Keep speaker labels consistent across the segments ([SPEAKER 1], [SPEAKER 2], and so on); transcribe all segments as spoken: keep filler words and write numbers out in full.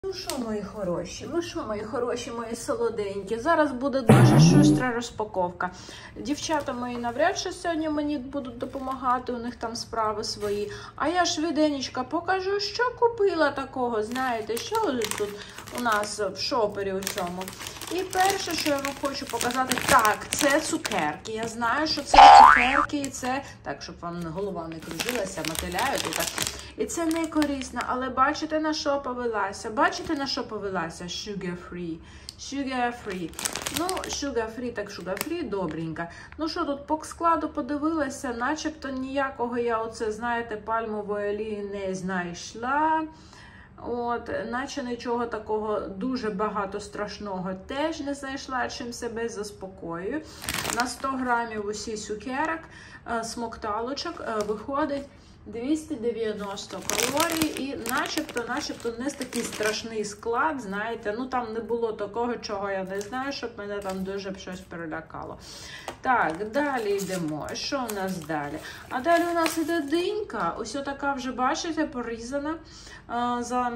[SPEAKER 1] Ну що, мої хороші, ну що, мої хороші, мої солоденькі, зараз буде дуже шустра розпаковка. Дівчата мої навряд чи сьогодні мені будуть допомагати, у них там справи свої. А я швиденечко покажу, що купила такого, знаєте, що тут у нас в шопері у цьому. І перше, що я вам хочу показати, так, це цукерки. Я знаю, що це цукерки, і це, так, щоб вам голова не кружилася, мотиляють і так. І це не корисно, але бачите, на що повелася? Бачите, на що повелася? Sugar free. Sugar free. Ну, sugar free, так sugar free, добренько. Ну що, тут по складу подивилася, начебто ніякого я оце, знаєте, пальмової олії не знайшла. От, наче нічого такого дуже багато страшного теж не знайшла, чим себе заспокоюю. На сто грамів усі цукерок, смокталочок виходить двісті дев'яносто калорій і начебто, начебто не такий страшний склад, знаєте, ну там не було такого, чого я не знаю, щоб мене там дуже щось перелякало. Так, далі йдемо. Що у нас далі? А далі у нас іде динька, ось така вже, бачите, порізана а, за...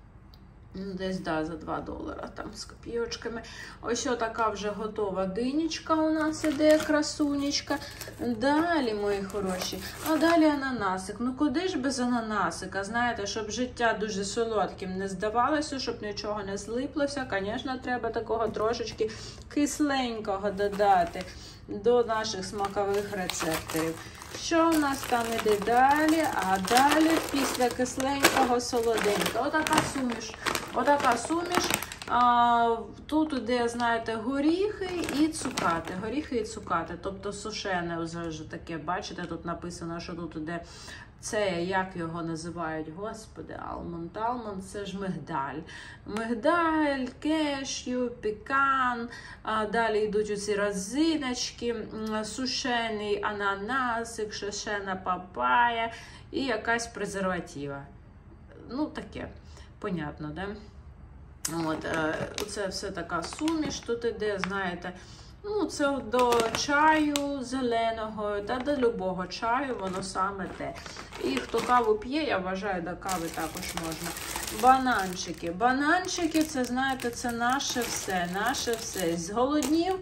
[SPEAKER 1] Десь, да, за два долара, там, з копійочками. Ось така вже готова динічка у нас іде, красунечка. Далі, мої хороші, а далі ананасик. Ну, куди ж без ананасика? Знаєте, щоб життя дуже солодким не здавалося, щоб нічого не злиплося, звісно, треба такого трошечки кисленького додати до наших смакових рецепторів. Що у нас там іде далі? А далі після кисленького солоденького. Отака суміш. Отака суміш. А, тут іде, знаєте, горіхи і цукати. Горіхи і цукати. Тобто сушене вже таке, бачите, тут написано, що тут іде це, як його називають, господи, алмонд, алмонд, це ж мигдаль. Мигдаль, кешю, пекан, а далі йдуть оці розиночки, сушений ананасик, сушена папая і якась презерватива. Ну, таке, понятно, да? От, це все така суміш тут іде, знаєте. Ну, це до чаю зеленого, та до любого чаю, воно саме те. І хто каву п'є, я вважаю, до кави також можна. Бананчики. Бананчики, це, знаєте, це наше все, наше все. Зголоднів,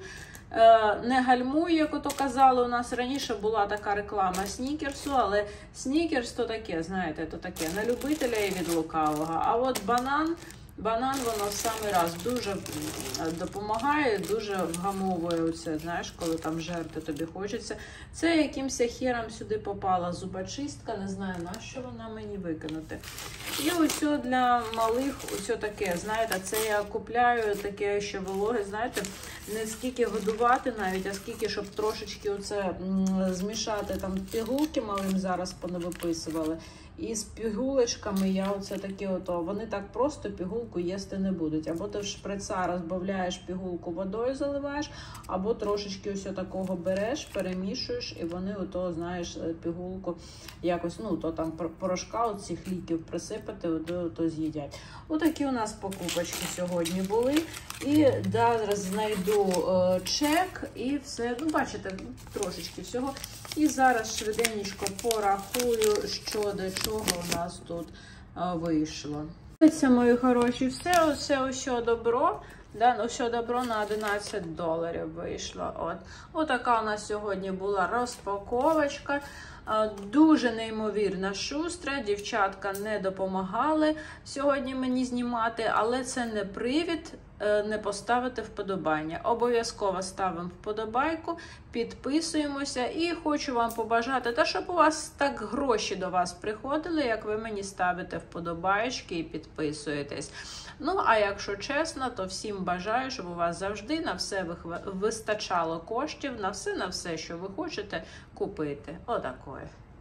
[SPEAKER 1] не гальмуй, як ото казали, у нас раніше була така реклама снікерсу, але снікерс то таке, знаєте, то таке, на любителя і від лукавого. А от банан, Банан, воно в самий раз дуже допомагає, дуже вгамовує оце, знаєш, коли там жерти тобі хочеться. Це якимось хером сюди попала зубочистка, не знаю, на що вона мені викинути. І ось для малих, ось таке, знаєте, це я купляю таке ще вологе, знаєте, не скільки годувати навіть, а скільки, щоб трошечки оце змішати, там пігулки малим зараз понавиписували. І з пігулочками я оце такі ото, вони так просто пігулку їсти не будуть. Або ти в шприца розбавляєш пігулку водою, заливаєш, або трошечки ось такого береш, перемішуєш, і вони ото, знаєш, пігулку якось, ну, то там порошка от цих ліків присипати, ото, ото з'їдять. Отакі у нас покупочки сьогодні були. І зараз знайду е, чек і все, ну, бачите, трошечки всього. І зараз швиденько порахую, що до чого у нас тут а, вийшло. Це, мої хороші, все, все, все добро, да, все добро на одинадцять доларів вийшло. От. От така у нас сьогодні була розпаковочка. Дуже неймовірна шустра, дівчатка не допомагали сьогодні мені знімати, але це не привід не поставити вподобання. Обов'язково ставимо вподобайку, підписуємося і хочу вам побажати, та щоб у вас так гроші до вас приходили, як ви мені ставите вподобайки і підписуєтесь. Ну, а якщо чесно, то всім бажаю, щоб у вас завжди на все вистачало коштів, на все, на все, що ви хочете купити. Отакої.